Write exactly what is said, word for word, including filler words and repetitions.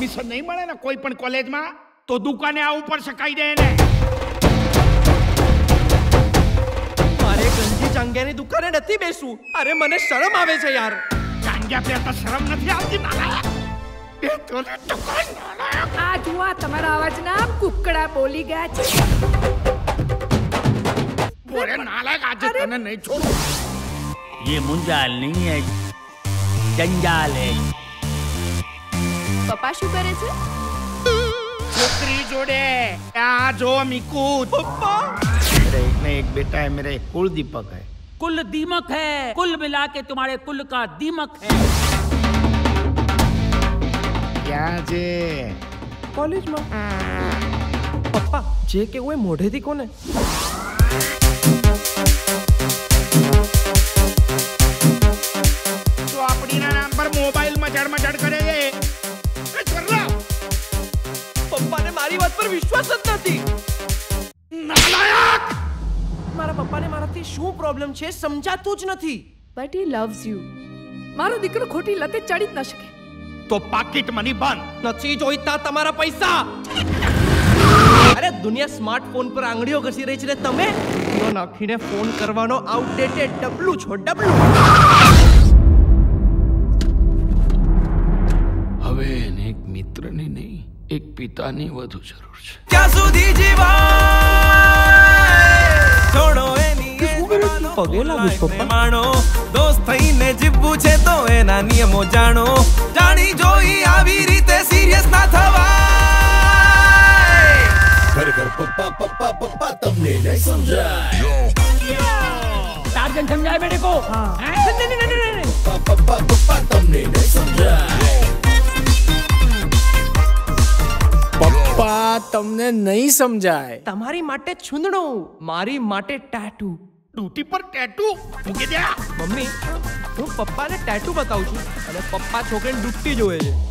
Admission નહીં મળે ને કોઈ પણ કોલેજમાં તો દુકાને આવવું પડશે કહી દે ને. મારે ગંજી ચાંગ્યાની દુકાને નથી બેસવું. અરે મને શરમ આવે છે યાર. ચાંગ્યા પે તો શરમ નથી આવતી નાલાયક. એ તો દુકાન નાલાયક. આ જુઓ તમારા અવાજના કુકડા બોલી ગયા છે. બોલે નાલાયક આજે તને નહીં છોડું. ये मुंजाल नहीं है, जंजाल है. પપ્પા શું કરે છે? છોકરી જોડે આ જો મીકુ. પપ્પા मेरे एक में एक बेटा है, मेरे कुल दीपक है. कुल दीमक है, कुल मिला के तुम्हारे कुल का दीमक है. ક્યાં છે? કોલેજમાં. પપ્પા જે કેવું એ મોઢેથી કોને? તો આપણીના નામ પર મોબાઈલ મચડ મચડ કરે છે. એ છોરા પપ્પાને મારી વાત પર વિશ્વાસ જ નથી. નાલાયક. મારા પપ્પાને મારાથી શું પ્રોબ્લેમ છે સમજાતું જ નથી. But he loves you. મારો દીકરો ખોટી લતે ચડી જ ન શકે. તો પાકીટ મની બંધ. નથી જોઈતા તમારા પૈસા. અરે દુનિયા સ્માર્ટફોન પર આંગળીઓ ઘસી રહી છે ને તમે નો નાખીને ફોન કરવાનો આઉટડેટેડ ડબલું છો ડબલું. હવે એને એક મિત્રની નહીં એક પિતાની વધુ જરૂર છે. ક્યાં સુધી જીવાય છોડો એની પગે લાગુ છું પપ્પા. માણો દોસ્ત થઈને જીવવું છે તો એના નિયમો જાણો. જાણી જોઈ આવી રીતે સિરિયસ ના થવાય. ખરેખર પપ્પા પપ્પા પપ્પા તમને નહીં સમજાય. टार्जन समझाए बेटे को. પપ્પા પપ્પા પપ્પા તમને નહીં સમજાય. પપ્પા તમને નહીં સમજાય. તમારી માટે છુંદડું મારી માટે ટેટુ. ડ્યુટી પર ટેટુ મૂકી દે. મમ્મી હું પપ્પાને ટેટુ બતાવું છું અને પપ્પા છોકરીને ડૂબતી જોવે છે.